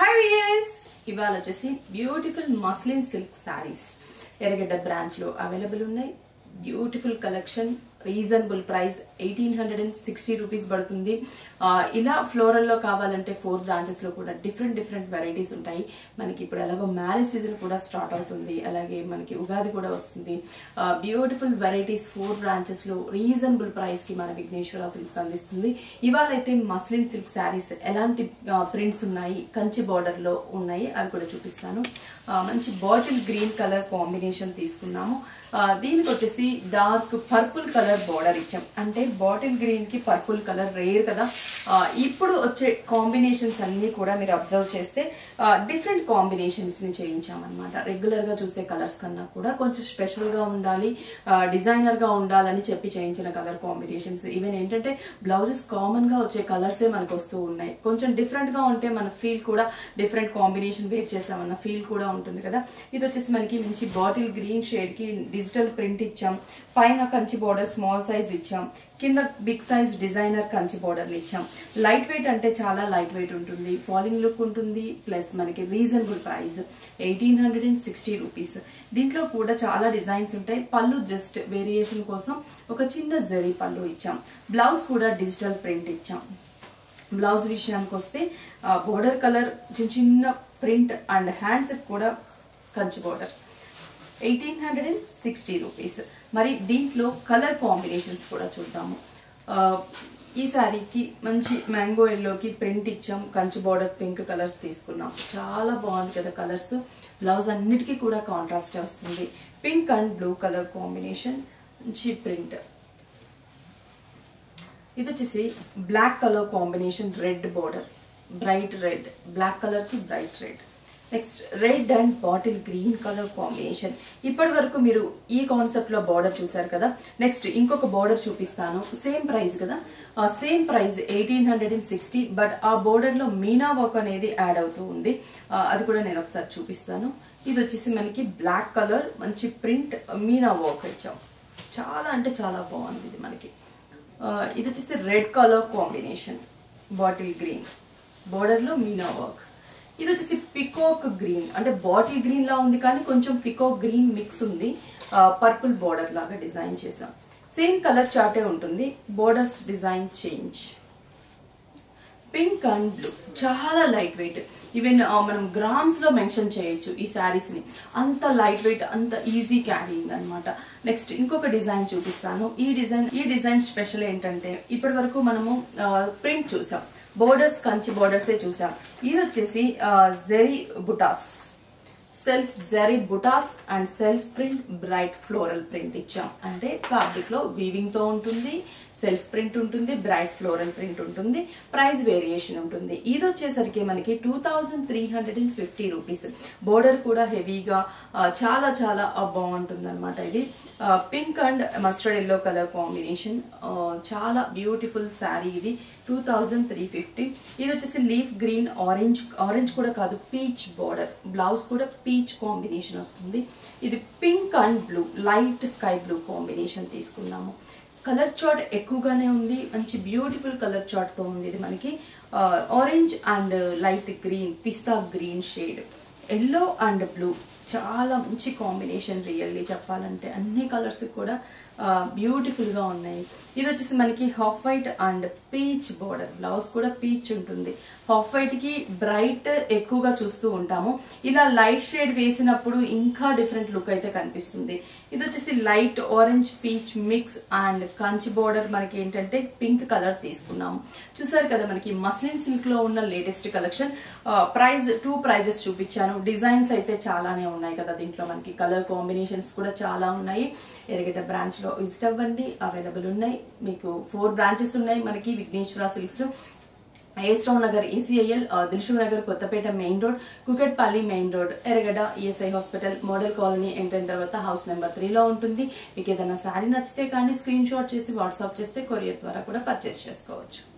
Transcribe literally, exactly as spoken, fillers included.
Hi viewers, ఇవాళ వచ్చేసి beautiful muslin silk saris ఎర్రగడ్డ బ్రాంచ్ లో అవైలబుల్ ఉన్నాయి. Beautiful collection, reasonable price, eighteen hundred and sixty rupees పడుతుంది. ఇలా ఫ్లోరల్ లో కావాలంటే ఫోర్ బ్రాంచెస్ లో కూడా డిఫరెంట్ డిఫరెంట్ వెరైటీస్ ఉంటాయి. మనకి ఇప్పుడు ఎలాగో మ్యారేజ్ సీజన్ కూడా స్టార్ట్ అవుతుంది, అలాగే మనకి ఉగాది కూడా వస్తుంది. బ్యూటిఫుల్ వెరైటీస్ ఫోర్ బ్రాంచెస్ లో రీజనబుల్ ప్రైస్ కి మన విఘ్నేశ్వర సిల్క్స్ అందిస్తుంది. ఇవాళ అయితే మస్లిన్ సిల్క్ శారీస్ ఎలాంటి ప్రింట్స్ ఉన్నాయి, కంచి బార్డర్ లో ఉన్నాయి, అవి కూడా చూపిస్తాను. మంచి బాటిల్ గ్రీన్ కలర్ కాంబినేషన్ తీసుకున్నాము. దీనికి వచ్చేసి డార్క్ పర్పుల్ కలర్ బార్డర్ ఇచ్చాం. అంటే బాటిల్ గ్రీన్ కి పర్పుల్ కలర్ రేర్ కదా. ఇప్పుడు వచ్చే కాంబినేషన్స్ అన్ని కూడా మీరు అబ్జర్వ్ చేస్తే డిఫరెంట్ కాంబినేషన్స్ ని చేయించామన్నమాట. రెగ్యులర్ గా చూసే కలర్స్ కన్నా కూడా కొంచెం స్పెషల్ గా ఉండాలి, డిజైనర్ గా ఉండాలని చెప్పి చేయించిన కలర్ కాంబినేషన్స్. ఈవెన్ ఏంటంటే బ్లౌజెస్ కామన్ గా వచ్చే కలర్సే మనకు వస్తూ ఉన్నాయి. కొంచెం డిఫరెంట్ గా ఉంటే మన ఫీల్ కూడా డిఫరెంట్ కాంబినేషన్ వేర్ చేసామన్న ఫీల్ కూడా ఉంటుంది కదా. ఇది వచ్చేసి మనకి మంచి బాటిల్ గ్రీన్ షేడ్ కి డిజిటల్ ప్రింట్ ఇచ్చాం. పైన కంచి బార్డర్ స్మాల్ సైజ్ ఇచ్చాం, కింద big size designer Kanchi border ఇచ్చాం. లైట్ వెయిట్ అంటే చాలా లైట్ వెయిట్ ఉంటుంది, ఫాలింగ్ లుక్ ఉంటుంది, ప్లస్ మనకి reasonable price eighteen hundred and sixty rupees. దీంట్లో కూడా చాలా డిజైన్స్ ఉంటాయి. పళ్ళు జస్ట్ వేరియేషన్ కోసం ఒక చిన్న జరీ పళ్ళు ఇచ్చాం. బ్లౌజ్ కూడా డిజిటల్ ప్రింట్ ఇచ్చాం. బ్లౌజ్ విషయానికి వస్తే బోర్డర్ కలర్ చిన్న చిన్న ప్రింట్ అండ్ హ్యాండ్స్ కూడా Kanchi border, eighteen hundred and sixty rupees. మరి దీంట్లో కలర్ కాంబినేషన్స్ కూడా చూద్దాము. ఈ శారీకి మంచి మ్యాంగో ఎల్లోకి ప్రింట్ ఇచ్చాం, కంచి బార్డర్ పింక్ కలర్స్ తీసుకున్నాం. చాలా బాగుంది కదా కలర్స్. బ్లౌజ్ అన్నిటికీ కూడా కాంట్రాస్ట్ వస్తుంది. Pink and blue colour combination, మంచి ప్రింట్. ఇది వచ్చేసి black colour combination, red border, bright red, black colour కి bright red. Next red and bottle green colour combination. ఇప్పటి వరకు మీరు ఈ కాన్సెప్ట్ లో బార్డర్ చూసారు కదా. నెక్స్ట్ ఇంకొక బార్డర్ చూపిస్తాను. సేమ్ ప్రైస్ కదా, same price eighteen hundred and sixty. But ఆ బోర్డర్ లో మీనా వర్క్ అనేది యాడ్ అవుతూ ఉంది, అది కూడా నేను ఒకసారి చూపిస్తాను. ఇది వచ్చేసి మనకి బ్లాక్ కలర్, మంచి ప్రింట్, మీనా వర్క్ ఇచ్చాం. చాలా అంటే చాలా బాగుంది ఇది మనకి. ఇది వచ్చేసి red colour combination, bottle green, border లో మీనా వర్క్. ఇది వచ్చేసి పికాక్ గ్రీన్, అంటే బాటిల్ గ్రీన్ లా ఉంది కానీ కొంచెం పికాక్ గ్రీన్ మిక్స్ ఉంది. పర్పుల్ బోర్డర్ లాగా డిజైన్ చేసాం. సేమ్ కలర్ చార్టే ఉంటుంది, borders design change. Pink and blue, చాలా లైట్ వెయిట్. ఈవెన్ మనం గ్రామ్స్ లో మెన్షన్ చేయొచ్చు ఈ శారీస్ ని, అంత లైట్ వెయిట్, అంత ఈజీ క్యారీయింగ్ అనమాట. నెక్స్ట్ ఇంకొక డిజైన్ చూపిస్తాను. ఈ డిజైన్ ఈ డిజైన్ స్పెషల్ ఏంటంటే ఇప్పటి వరకు మనము ప్రింట్ చూసాం, బోర్డర్స్ కంచి బోర్డర్స్ చూసాం. ఇది వచ్చేసి జెరీ బుటాస్, సెల్ఫ్ జెరీ బుటాస్ and self print bright floral print ఇచ్చాం. అంటే ఫ్యాబ్రిక్ లో వీవింగ్ తో ఉంటుంది, సెల్ఫ్ ప్రింట్ ఉంటుంది, బ్రైట్ ఫ్లోరల్ ప్రింట్ ఉంటుంది, ప్రైస్ వేరియేషన్ ఉంటుంది. ఇది వచ్చేసరికి మనకి two thousand three hundred and fifty rupees. Border కూడా హెవీగా చాలా చాలా బాగుంటుంది అనమాట. ఇది pink and mustard yellow colour combination, చాలా బ్యూటిఫుల్ శారీ. ఇది టూ థౌజండ్ త్రీ ఫిఫ్టీ. ఇది వచ్చేసి లీఫ్ గ్రీన్, ఆరెంజ్, ఆరెంజ్ కూడా కాదు, పీచ్ బార్డర్. బ్లౌజ్ కూడా పీచ్ కాంబినేషన్ వస్తుంది. ఇది pink and blue, light sky blue combination తీసుకున్నాము. కలర్ చార్ట్ ఎక్కువగానే ఉంది, మంచి బ్యూటిఫుల్ కలర్ చార్ట్ తో ఉంది. ఇది మనకి orange and light green, pista green shade, yellow and blue, చాలా మంచి కాంబినేషన్. రియల్లీ చెప్పాలంటే అన్ని కలర్స్ కూడా బ్యూటిఫుల్ గా ఉన్నాయి. ఇది వచ్చేసి మనకి half white and peach border, blouse కూడా పీచ్ ఉంటుంది. హాఫ్ వైట్ కి బ్రైట్ ఎక్కువగా చూస్తూ ఉంటాము, ఇలా లైట్ షేడ్ వేసినప్పుడు ఇంకా డిఫరెంట్ లుక్ అయితే కనిపిస్తుంది. ఇది వచ్చేసి light orange peach mix and Kanchi border. మనకి ఏంటంటే పింక్ కలర్ తీసుకున్నాము. చూసారు కదా మనకి మస్లిన్ సిల్క్ లో ఉన్న latest collection. Price two prices చూపించాను. డిజైన్స్ అయితే చాలానే ఉన్నాయి కదా దీంట్లో. మనకి కలర్ కాంబినేషన్స్ కూడా చాలా ఉన్నాయి. ఎర్రగడ్డ బ్రాంచ్ లో విజిట్ అవ్వండి, అవైలబుల్ ఉన్నాయి. మీకు ఫోర్ బ్రాంచెస్ ఉన్నాయి మనకి Vighneshwara silks. A S Rao Nagar, E C I L, Dilshuk Nagar, Kothapet main road, Kukatpally main road, Erragadda, E S I hospital, model colony enter అయిన తర్వాత హౌస్ నెంబర్ త్రీ లో ఉంటుంది. మీకు ఏదైనా శారీ నచ్చితే కానీ స్క్రీన్ షాట్ చేసి వాట్సాప్ చేస్తే కొరియర్ ద్వారా కూడా పర్చేస్ చేసుకోవచ్చు.